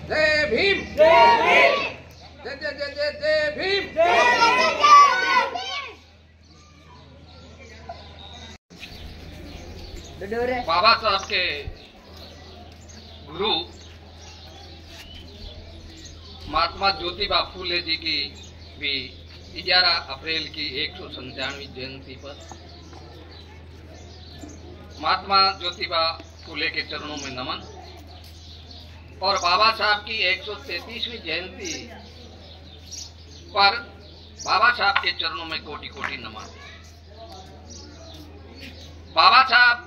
जय भीम, जय भीम, जय जय जय जय जय भीम, बाबा साहब के गुरु महात्मा ज्योतिबा फूले जी की भी 11 अप्रैल की 197वीं जयंती पर महात्मा ज्योतिबा फूले के चरणों में नमन और बाबा साहब की 133वीं जयंती पर बाबा साहब के चरणों में कोटि कोटि नमन। बाबा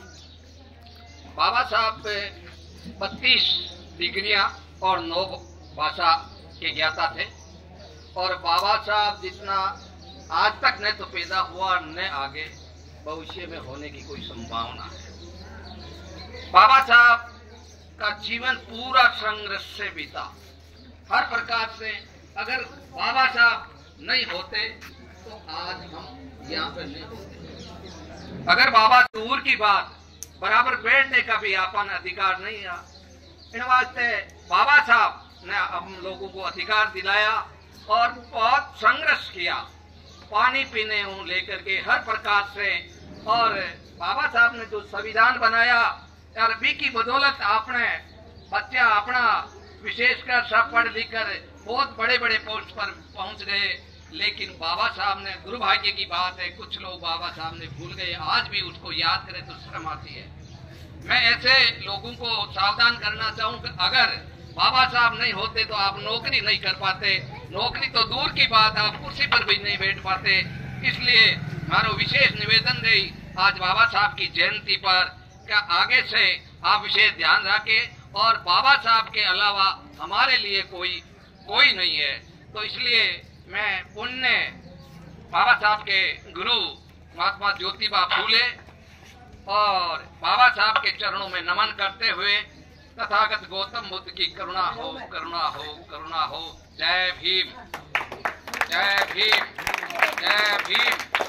साहब 32 डिग्रियां और 9 भाषा के ज्ञाता थे और बाबा साहब जितना आज तक न तो पैदा हुआ न आगे भविष्य में होने की कोई संभावना है। बाबा साहब का जीवन पूरा संघर्ष से बीता। हर प्रकार से अगर बाबा साहब नहीं होते तो आज हम यहाँ पे नहीं होते। अगर बाबा दूर की बात बराबर बैठने का भी अपन अधिकार नहीं है। इन वास्ते बाबा साहब ने हम लोगों को अधिकार दिलाया और बहुत संघर्ष किया, पानी पीने लेकर के हर प्रकार से। और बाबा साहब ने जो संविधान बनाया अरबी की बदौलत आपने बच्चा अपना विशेषकर सब पढ़ लिख कर बहुत बड़े बड़े पोस्ट पर पहुंच गए। लेकिन बाबा साहब ने, दुर्भाग्य की बात है कुछ लोग बाबा साहब ने भूल गए, आज भी उसको याद करें तो शर्म आती है। मैं ऐसे लोगों को सावधान करना चाहूँ कि अगर बाबा साहब नहीं होते तो आप नौकरी नहीं कर पाते, नौकरी तो दूर की बात, आप कुर्सी पर भी नहीं बैठ पाते। इसलिए हमारा विशेष निवेदन है आज बाबा साहब की जयंती पर क्या आगे से आप विशेष ध्यान रखें और बाबा साहब के अलावा हमारे लिए कोई नहीं है। तो इसलिए मैं पुण्य बाबा साहब के गुरु महात्मा ज्योतिबा फूले और बाबा साहब के चरणों में नमन करते हुए तथागत गौतम बुद्ध की करुणा हो, करुणा हो, करुणा हो। जय भीम, जय भीम, जय भीम।